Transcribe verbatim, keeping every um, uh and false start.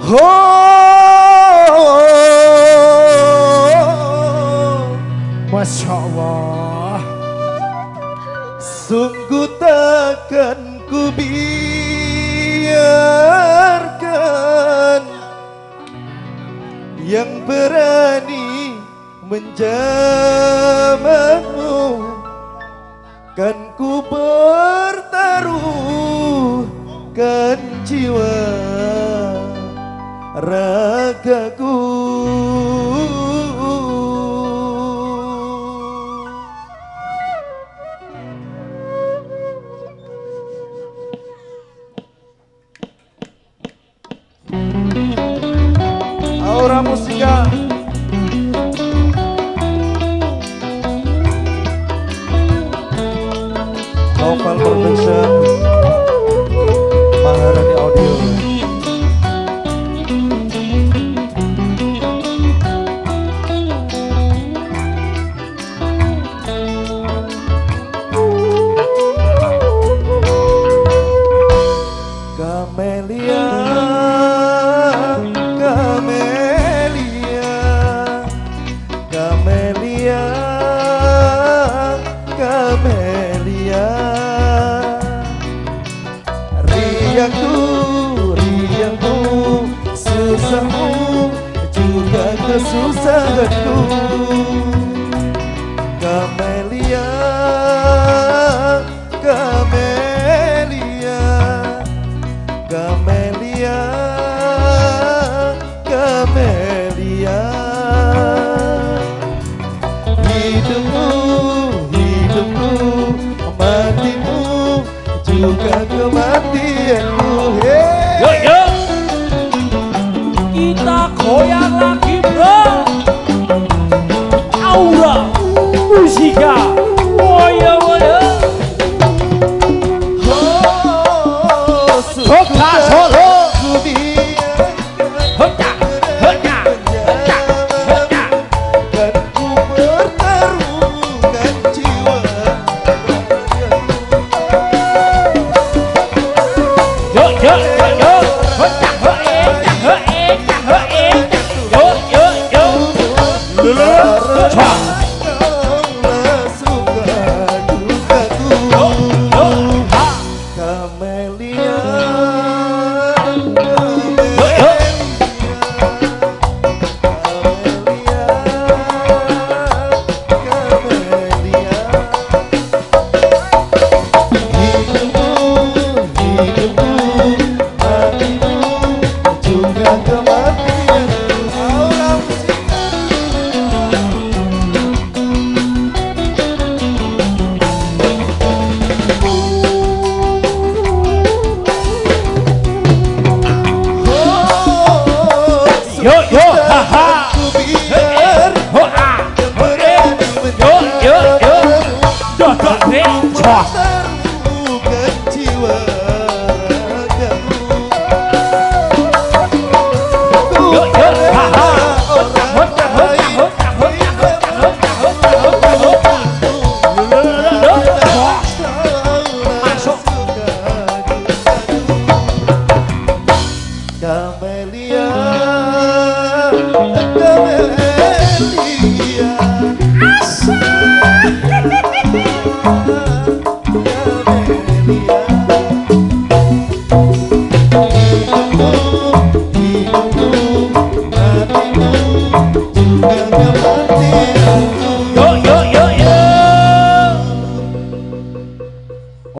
Oh, Masya Allah, sungguh takkan ku biarkan yang berani menjamanmu, kan ku bertaruhkan jiwa ragaku. Aura Musika Novel Production Maharani Audio. Kamelia, Kamelia, Kamelia, Kamelia, riangku, riangku, susahmu juga kesusahanku. Kamelia, Kamelia, Kamelia, Kamelia, hidupmu, hidupku, matimu juga kematianku. Hey. Yo yo, kita goyang lagi bro. Aura Musika. Woyo woyo. Oh, Hoka Solo. Hoka, hoka, hoka, hoka. kan ku bertaruhkan jiwa. Yo yo yo yo. Hoka hoe, hoe, hoe. Yo yo yo. Lulu. Chua. Kaulah suka dukaku. Yo yo. Ha. Kamelia, Yo yo. Kamelia, Kamelia, hidupmu, hidupmu, matimu juga kematianku. Aura Musika. Oh, Yo yo. Ha ha. ku biar Ho ah. berani Yo yo yo. menjaga Do do re. Chua. taruhkan jiwa ragaku. Yo yo. Ha ha. Orang Hoka hoka lain hoka hoka hoka hoka hoka hoka hoka. Lulu. Chua. Masuk. Kamelia, Kamelia, Kamelia, hidupmu, hidupmu, matimu juga kematianku.